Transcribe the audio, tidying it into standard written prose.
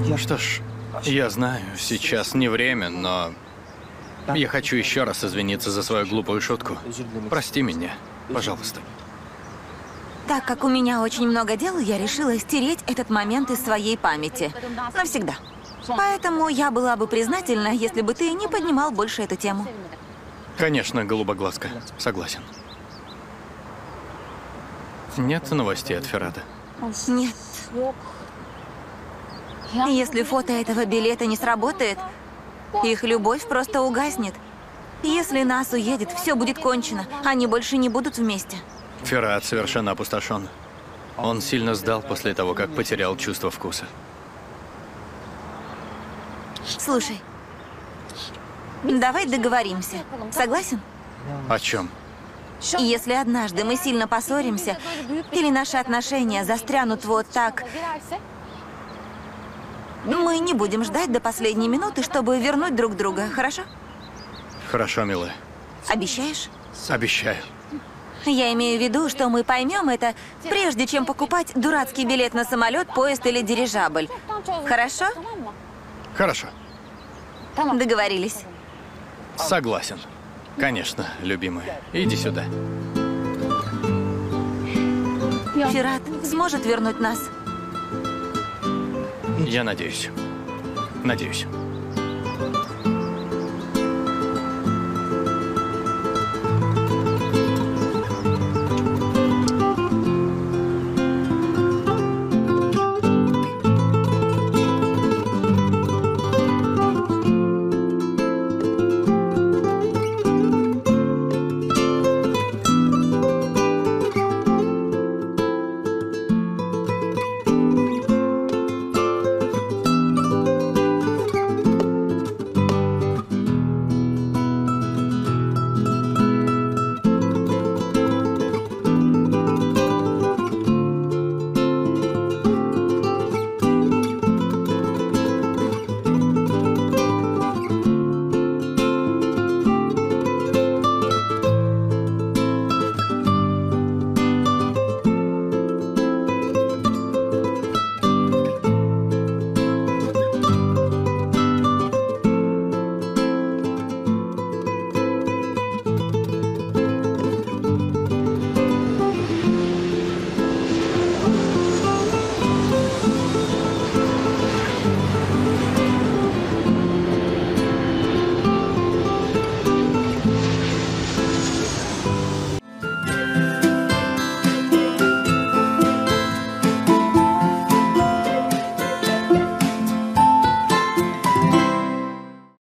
Что ж, я знаю, сейчас не время, но я хочу еще раз извиниться за свою глупую шутку. Прости меня, пожалуйста. Так как у меня очень много дел, я решила стереть этот момент из своей памяти. Навсегда. Поэтому я была бы признательна, если бы ты не поднимал больше эту тему. Конечно, голубоглазка. Согласен. Нет новостей от Феррата? Нет. Если фото этого билета не сработает, их любовь просто угаснет. Если нас уедет, все будет кончено. Они больше не будут вместе. Феррат совершенно опустошен. Он сильно сдал после того, как потерял чувство вкуса. Слушай, давай договоримся. Согласен? О чем? Если однажды мы сильно поссоримся, или наши отношения застрянут вот так, мы не будем ждать до последней минуты, чтобы вернуть друг друга, хорошо? Хорошо, милая. Обещаешь? Обещаю. Я имею в виду, что мы поймем это, прежде чем покупать дурацкий билет на самолет, поезд или дирижабль. Хорошо? Хорошо. Договорились. Согласен. Конечно, любимая. Иди сюда. Феррат сможет вернуть нас? Я надеюсь. Надеюсь.